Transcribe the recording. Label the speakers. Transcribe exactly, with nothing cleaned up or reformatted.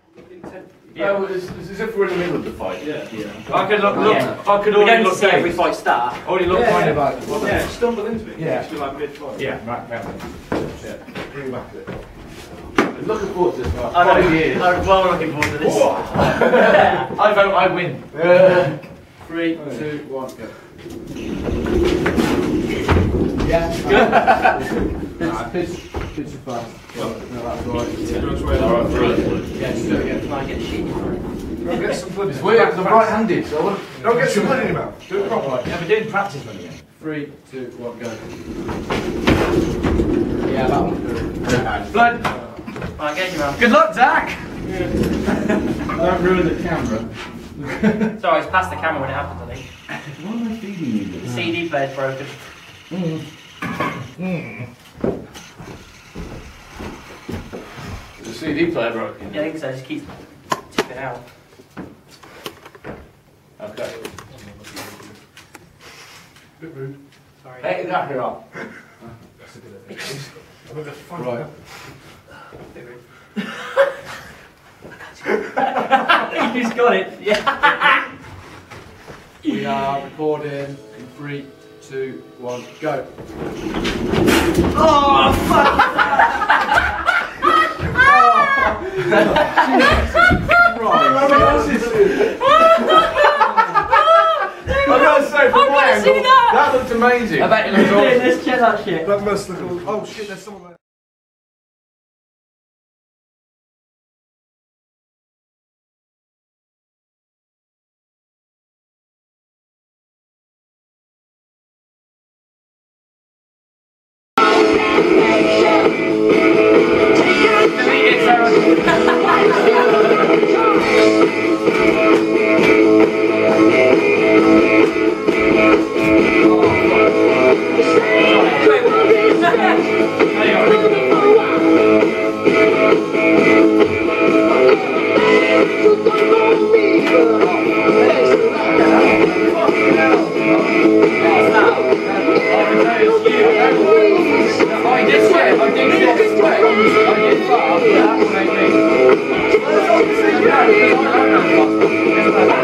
Speaker 1: Yeah, well, it's, it's as if we're in the middle of the fight. Yeah, yeah.
Speaker 2: I could look. look
Speaker 3: Yeah.
Speaker 2: I could
Speaker 3: We
Speaker 2: already
Speaker 3: don't
Speaker 2: look.
Speaker 3: see every fight start.
Speaker 2: Already look
Speaker 1: Yeah,
Speaker 2: kind
Speaker 1: yeah.
Speaker 2: of like. Well,
Speaker 1: Yeah.
Speaker 2: yeah, stumble into it.
Speaker 1: Yeah.
Speaker 2: Actually, like mid fight.
Speaker 1: Yeah, right, right. Yeah. Bring back a bit. I'm looking forward to this fight.
Speaker 3: I know.
Speaker 1: Five years.
Speaker 3: I'm well looking forward to this.
Speaker 2: I vote I win.
Speaker 1: Uh, Three, two, one, go. Yeah. Nah, pitch, pitch it fast. No, that's alright. Alright, brilliant. Yeah, just do it again.
Speaker 3: Try and get shit in your mouth.
Speaker 2: Go get some blood.
Speaker 1: It's weird, 'cause I'm right-handed, so I want
Speaker 2: Don't get some blood in your mouth. Do it properly.
Speaker 1: Yeah,
Speaker 2: we're doing practice run again.
Speaker 1: Three, two, one, go. Yeah, that one's good.
Speaker 2: Blood.
Speaker 3: Right, get your mouth.
Speaker 2: Good luck, Zach.
Speaker 1: Don't ruin the camera.
Speaker 3: Sorry, it's past the camera when it happens, I think.
Speaker 1: Why am I feeding you this?
Speaker 3: The C D player's broken.
Speaker 1: Mm. Mm. The C D player broken?
Speaker 3: Yeah, I think so. It just keeps tipping out.
Speaker 1: Okay.
Speaker 2: Bit rude.
Speaker 3: Sorry.
Speaker 1: Hey, exactly right.
Speaker 2: That's a good idea. I'm gonna find
Speaker 1: Right.
Speaker 3: Bit rude. He's got it. Yeah.
Speaker 1: We are recording in three, two, one, go.
Speaker 3: Oh fuck!
Speaker 1: I gotta say, from my angle,
Speaker 3: that.
Speaker 1: that looked amazing.
Speaker 3: I bet it looks awesome. Let's check that shit.
Speaker 2: That must look all. Oh shit, there's someone there.
Speaker 3: I did